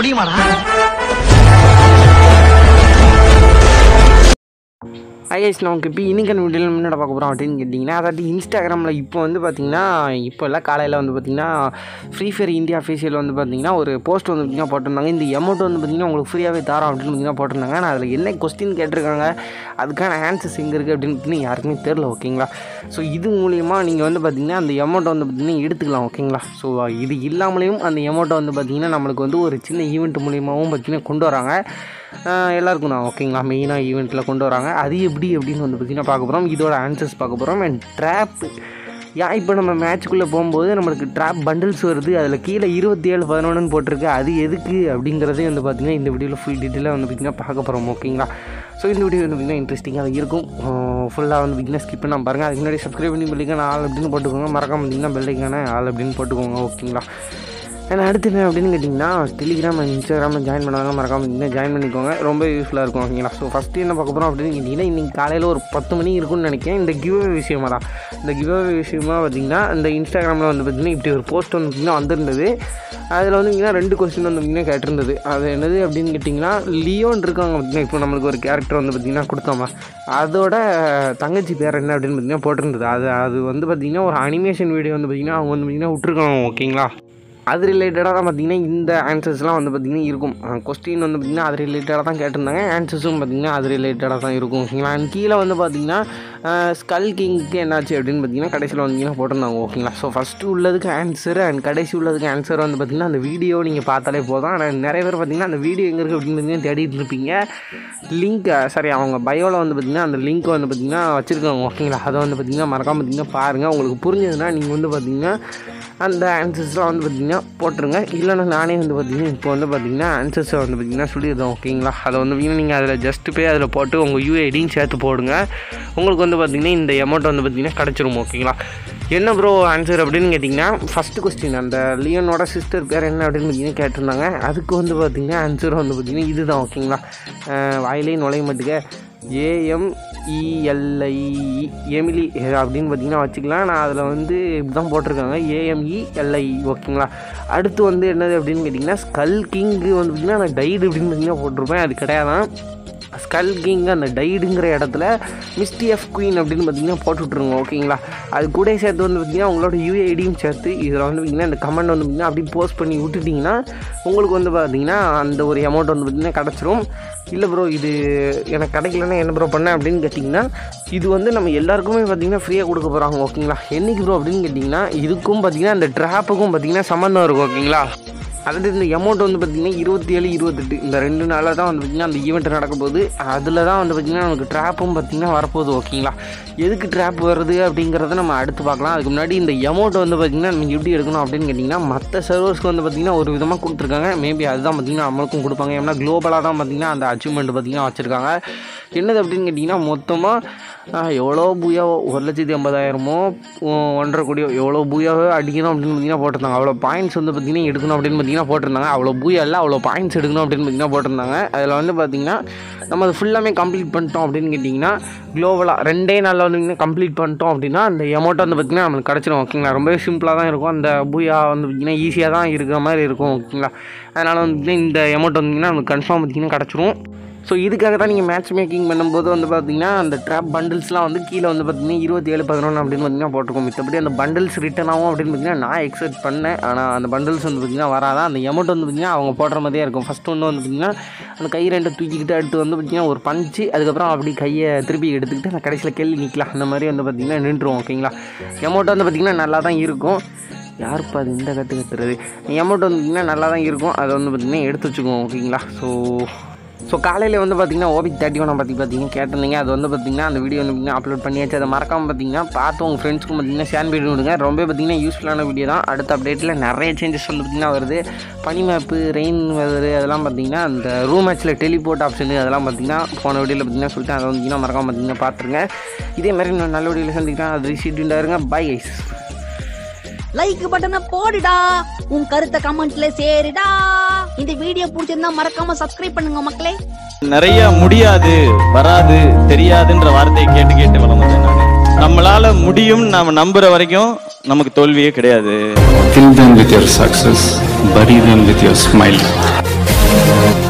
முடியுமாடா? IS நமக்கு இப்போ இன்றைக்கான வீடியோவில் முன்னாடி பார்க்க போகிறோம் அப்படின்னு கேட்டிங்கன்னா, அதாவது இன்ஸ்டாகிராமில் இப்போ வந்து பார்த்திங்கன்னா இப்போ எல்லாம் காலையில் வந்து பார்த்திங்கன்னா ஃப்ரீ ஃபயர் இந்தியா அஃபீஷியல் வந்து பார்த்திங்கன்னா ஒரு போஸ்ட் வந்து பார்த்திங்கன்னா போட்டிருந்தாங்க. இந்த அமௌண்ட் வந்து பார்த்திங்கன்னா உங்களுக்கு ஃப்ரீயாகவே தரோம் அப்படின்னு பார்த்திங்கன்னா போட்டிருந்தாங்க. ஆனால் அதில் என்ன கொஸ்டின் கேட்டிருக்காங்க, அதுக்கான ஆன்சர்ஸ் எங்கே இருக்குது அப்படின்னு பார்த்திங்கன்னா யாருக்குமே தெரில. ஓகேங்களா? ஸோ இது மூலிமா நீங்கள் வந்து பார்த்திங்கன்னா அந்த அமௌண்ட்டை வந்து பார்த்திங்கன்னா எடுத்துக்கலாம். ஓகேங்களா? ஸோ இது இல்லாமலேயும் அந்த அமௌண்ட்டை வந்து பார்த்திங்கன்னா நம்மளுக்கு வந்து ஒரு சின்ன ஈவெண்ட் மூலியமாகவும் பார்த்திங்கன்னா கொண்டு வராங்க. எல்லாருக்கும் தான். ஓகேங்களா? மெயினாக ஈவெண்ட்டில் கொண்டு வராங்க. அது எப்படி அப்படின்னு வந்து பார்த்திங்கன்னா பார்க்க போகிறோம். இதோட ஆன்சர்ஸ் பார்க்க போகிறோம். அண்ட் ட்ராப்பு இப்போ நம்ம மேட்ச்சுக்குள்ளே போகும்போது நம்மளுக்கு ட்ராப் பண்டில்ஸ் வருது. அதில் கீழே 27-11 போட்டிருக்கு. அது எதுக்கு அப்படிங்கிறதே வந்து பார்த்திங்கன்னா இந்த வீடியோவில் ஃபுல் டீட்டெயிலாக வந்து பார்த்திங்கன்னா பார்க்க போகிறோம். ஓகேங்களா? ஸோ இந்த வீடியோ வந்து பார்த்திங்கன்னா இன்ட்ரெஸ்டிங்காக இருக்கும். ஃபுல்லாக வந்து பார்த்திங்கன்னா ஸ்கிப் பண்ணாமல் பாருங்கள். அதுக்கு முன்னாடி சப்ஸ்கிரைப் பண்ணி பெல்லைக்கான ஆள் அப்படின்னு போட்டுக்கோங்க. மறக்காம பார்த்திங்கன்னா பெல்லைக்கான ஆள் அப்படின்னு போட்டுக்கோங்க. ஓகேங்களா? ஏன்னா அடுத்து என்ன அப்படின்னு கேட்டிங்கன்னா, டெலிகிராம் அண்ட் இன்ஸ்டாகிராமில் ஜாயின் பண்ணாங்க. மறக்காமல் நீங்கள் ஜாயின் பண்ணிக்கோங்க. ரொம்ப யூஸ்ஃபுல்லாக இருக்கும். ஓகேங்களா? ஸோ ஃபஸ்ட்டு என்ன பார்க்க போகிறோம் அப்படின்னு கேட்டிங்கன்னா, இன்றைக்கி காலையில் ஒரு 10 மணி இருக்குன்னு நினைக்கிறேன். இந்த கிவ்அவே விஷயமா தான். இந்த கிவ்அவே விஷயமா பார்த்திங்கன்னா இந்த இன்ஸ்டாகிராமில் வந்து பார்த்திங்கன்னா இப்படி ஒரு போஸ்ட் வந்து பார்த்திங்கன்னா வந்திருந்தது. அதில் வந்து பார்த்திங்கன்னா 2 கொஸ்டின் வந்து பார்த்திங்கன்னா கேட்டிருந்தது. அது என்னது அப்படின்னு கேட்டிங்கன்னா, லியோன் இருக்காங்க பார்த்திங்கன்னா, இப்போ நம்மளுக்கு ஒரு கேரக்டர் வந்து பார்த்திங்கன்னா கொடுத்தோமா, அதோட தங்கச்சி பேர் என்ன அப்படின்னு பார்த்திங்கன்னா போட்டிருந்தது. அது வந்து பார்த்திங்கன்னா ஒரு அனிமேஷன் வீடியோ வந்து பார்த்திங்கன்னா அவங்க வந்து பார்த்திங்கன்னா விட்ருக்காங்க. ஓகேங்களா? அது ரிலேட்டடாக தான் பார்த்திங்கன்னா இந்த ஆன்சர்ஸ்லாம் வந்து பார்த்திங்கன்னா இருக்கும். கொஸ்டின் வந்து பார்த்திங்கன்னா அது ரிலேட்டடாக தான் கேட்டிருந்தாங்க. ஆன்சர்ஸும் பார்த்திங்கன்னா அது ரிலேட்டடாக தான் இருக்கும். ஓகேங்களா? அண்ட் கீழே வந்து பார்த்திங்கன்னா ஸ்கல் கிங்க்கு என்னாச்சு அப்படின்னு பார்த்திங்கன்னா கடைசியில் வந்தீங்கன்னா போட்டிருந்தாங்க. ஓகேங்களா? ஸோ ஃபஸ்ட்டு உள்ளதுக்கு ஆன்சர் அண்ட் கடைசி உள்ளதுக்கு ஆன்சர் வந்து பார்த்திங்கன்னா அந்த வீடியோ நீங்கள் பார்த்தாலே போதும். ஆனால் நிறைய பேர் பார்த்திங்கன்னா அந்த வீடியோ எங்கே இருக்குது அப்படின்னு பார்த்திங்கன்னா தேடிட்டு இருப்பீங்க. லிங்க் அவங்க பயோவில் வந்து பார்த்திங்கன்னா அந்த லிங்க் வந்து பார்த்திங்கன்னா வச்சுருக்காங்க. ஓகேங்களா? அதை வந்து பார்த்திங்கன்னா மறக்காமல் பார்த்திங்கன்னா பாருங்கள். உங்களுக்கு புரிஞ்சதுன்னா நீங்கள் வந்து பார்த்திங்கன்னா அந்த ஆன்சர்ஸ்லாம் வந்து பார்த்திங்கன்னா போட்டுருங்க. இல்லைன்னா நானே வந்து பார்த்திங்கன்னா இப்போ வந்து பார்த்திங்கன்னா ஆன்சர்ஸை வந்து பார்த்திங்கன்னா சொல்லிடுறோம். ஓகேங்களா? அதை வந்து பார்த்திங்கன்னா நீங்கள் அதில் ஜஸ்ட்டு போய் அதில் போட்டு உங்கள் யூஐடியும் சேர்த்து போடுங்க. உங்களுக்கு வந்து பார்த்திங்கன்னா இந்த அமௌண்ட் வந்து பார்த்திங்கன்னா கிடச்சிரும். ஓகேங்களா? என்ன ப்ரோ ஆன்சர் அப்படின்னு கேட்டிங்கன்னா, ஃபஸ்ட்டு கொஸ்டின் அந்த லியோனோட சிஸ்டர் பேர் என்ன அப்படின்னு பார்த்திங்கன்னா கேட்டிருந்தாங்க. அதுக்கு வந்து பார்த்திங்கன்னா ஆன்சர் வந்து பார்த்திங்கன்னா இதுதான். ஓகேங்களா? வாயிலே நுழைய மாட்டுக்க AMELI எமிலி அப்படின்னு பார்த்திங்கன்னா வச்சுக்கலாம். நான் அதில் வந்து இப்படி தான் போட்டிருக்காங்க, AMELI. ஓகேங்களா? அடுத்து வந்து என்னது அப்படின்னு கேட்டிங்கன்னா, ஸ்கல் கிங்கு வந்து பார்த்திங்கன்னா நான் டைடு அப்படின்னு பார்த்திங்கன்னா போட்டிருப்பேன். அது கிடையாதான். ஸ்கல் கிங் அந்த டைடுங்கிற இடத்துல மிஸ்டி எஃப் குயின் அப்படின்னு பார்த்திங்கன்னா போட்டுவிட்ருங்க. ஓகேங்களா? அது கூட சேர்த்து வந்து பார்த்திங்கன்னா உங்களோட யூஐடியும் சேர்த்து இதில் வந்து பார்த்திங்கன்னா இந்த கமெண்ட் வந்து பார்த்திங்கன்னா அப்படி போஸ்ட் பண்ணி விட்டுட்டிங்கன்னா உங்களுக்கு வந்து பார்த்திங்கன்னா அந்த ஒரு அமௌண்ட் வந்து பார்த்திங்கன்னா கிடச்சிரும். இல்லை ப்ரோ இது எனக்கு கிடைக்கலன்னா என்ன ப்ரோ பண்ணேன் அப்படின்னு கேட்டிங்கன்னா, இது வந்து நம்ம எல்லாருக்குமே பார்த்திங்கன்னா ஃப்ரீயாக கொடுக்க போகிறாங்க. ஓகேங்களா? என்றைக்கு ப்ரோ அப்படின்னு கேட்டிங்கன்னா, இதுக்கும் பார்த்திங்கன்னா அந்த ட்ராப்புக்கும் பார்த்திங்கன்னா சம்மந்தம் இருக்கும். ஓகேங்களா? அதாவது இந்த அமௌண்ட் வந்து பார்த்திங்கன்னா 27-28 இந்த 2 நாளில் தான் வந்து பார்த்திங்கன்னா அந்த ஈவெண்ட் நடக்க போகுது. அதில் தான் வந்து பார்த்திங்கன்னா நமக்கு ட்ராப்பும் பார்த்திங்கன்னா வரப்போகுது. ஓகேங்களா? எதுக்கு ட்ராப் வருது அப்படிங்கிறத நம்ம அடுத்து பார்க்கலாம். அதுக்கு முன்னாடி இந்த அமௌண்ட் வந்து பார்த்திங்கன்னா நம்ம எப்படி எடுக்கணும் அப்படின்னு கேட்டிங்கன்னா, மற்ற சர்வர்ஸ்க்கு வந்து பார்த்திங்கன்னா ஒரு விதமாக கொடுத்துருக்காங்க. மேபி அதுதான் பார்த்திங்கன்னா நம்மளுக்கும் கொடுப்பாங்க. ஏன்னா குளோபலாக தான் பார்த்திங்கன்னா அந்த அச்சீவ்மெண்ட் பார்த்திங்கன்னா வச்சுருக்காங்க. என்னது அப்படின்னு கேட்டிங்கன்னா, மொத்தமாக எவ்வளோ பூயா 1,80,000 1.5 கோடியோ எவ்வளோ பூயாவே அடிக்கணும் அப்படின்னு பார்த்திங்கன்னா போட்டிருந்தாங்க. அவ்வளோ பாயிண்ட்ஸ் வந்து பார்த்திங்கன்னா எடுக்கணும் அப்படின்னு பார்த்திங்கன்னா போட்டிருந்தாங்க. அவ்வளோ பூயா இல்லை, அவ்வளோ பாயிண்ட்ஸ் எடுக்கணும் அப்படின்னு பார்த்திங்கன்னா போட்டிருந்தாங்க. அதில் வந்து பார்த்திங்கன்னா நம்ம அது ஃபுல்லாமே கம்ப்ளீட் பண்ணிட்டோம் அப்படின்னு கேட்டிங்கன்னா, குளோபலாக 2 நாளில் வந்து கம்ப்ளீட் பண்ணிட்டோம் அப்படின்னா அந்த அமௌண்ட் வந்து பார்த்திங்கன்னா நம்மளுக்கு கிடச்சிடும். ஓகேங்களா? ரொம்பவே சிம்பிளாக தான் இருக்கும். அந்த பூயா வந்து பார்த்திங்கன்னா ஈஸியாக தான் இருக்கிற மாதிரி இருக்கும். ஓகேங்களா? அதனால் வந்து இந்த அமௌண்ட் வந்திங்கன்னா நம்மளுக்கு கன்ஃபார்ம் பார்த்திங்கன்னா கிடச்சிரும். ஸோ இதுக்காக தான் நீங்கள் மேட்ச் மேக்கிங் பண்ணும்போது வந்து பார்த்திங்கன்னா அந்த ட்ராப் பண்டில்ஸ்லாம் வந்து கீழே வந்து பார்த்திங்கன்னா 27-11 அப்படின்னு பார்த்திங்கன்னா போட்டிருக்கோம். மற்றபடி அந்த பண்டில்ஸ் ரிட்டன் ஆகும் அப்படின்னு பார்த்திங்கன்னா நான் எக்ஸ்பெக்ட் பண்ணேன். ஆனால் அந்த பண்டில்ஸ் வந்து பார்த்திங்கன்னா வராதான். அந்த அமௌண்ட் வந்து பார்த்திங்கன்னா அவங்க போடுற மாதிரியே இருக்கும். ஃபஸ்ட்டு ஒன்று வந்து பார்த்திங்கன்னா அந்த கை 2 தூக்கிக்கிட்டு அடுத்து வந்து பார்த்திங்கன்னா ஒரு பஞ்சு, அதுக்கப்புறம் அப்படி கையை திருப்பி எடுத்துக்கிட்டு அந்த கடைசியில் கேள்வி நிற்கலாம். அந்த மாதிரி வந்து பார்த்திங்கன்னா நின்றுடும். ஓகேங்களா? அமௌண்ட் வந்து பார்த்திங்கன்னா நல்லா தான் இருக்கும். யாருப்பா அது இந்த கற்றுறது? அமௌண்ட் வந்து பார்த்திங்கன்னா நல்லா தான் இருக்கும். அதை வந்து பார்த்திங்கன்னா எடுத்து வச்சுக்குவோம். ஓகேங்களா? ஸோ காலையில் வந்து பார்த்திங்கன்னா ஓபிக் 31 பார்த்திங்கன்னா கேட்டிருந்தீங்க. அது வந்து பார்த்திங்கன்னா அந்த வீடியோ வந்து பார்த்திங்கன்னா அப்லோட் பண்ணியாச்சு. அதை மறக்காமல் பார்த்திங்கன்னா பார்த்து உங்கள் ஃப்ரெண்ட்ஸ்க்கும் பார்த்திங்கன்னா ஷேர் பண்ணி விடுங்க. ரொம்ப பார்த்திங்கன்னா யூஸ்ஃபுல்லான வீடியோ தான். அடுத்த அப்டேட்டில் நிறைய சேஞ்சஸ் வந்து பார்த்திங்கன்னா வருது. பனி மேப்பு, ரெயின் வெதரு அதெல்லாம் பார்த்திங்கன்னா அந்த ரூம் மேட்ச்சில் டெலிபோர்ட் ஆப்ஷனு அதெல்லாம் பார்த்திங்கன்னா போன வீடியோவில் பார்த்திங்கன்னா சொல்லிட்டு அதை வந்து மறக்காமல் பார்த்திங்கன்னா பார்த்துருங்க. இதே மாதிரி நான் நல்ல வீடியோவில் சந்திக்கிறேன். அது ரிசீவ்டாக இருங்க. Bye guys. லைக் பட்டனை போடுடா, உன் கருத்தை கமெண்ட்ல சேருடா. இந்த வீடியோ பிடிச்சிருந்தா மறக்காம சப்ஸ்கிரைப் பண்ணுங்க மக்களே. நிறைய முடியாது, வராது, தெரியாதுன்ற வார்த்தையை கேட்டு கேட்டு வளர்ந்தேன் நானு. நம்மளால முடியும் நாம நம்புற வரைக்கும் நமக்கு தோல்வியே கிடையாது. Kill them with your success, bury them with your smile. வணக்கம்.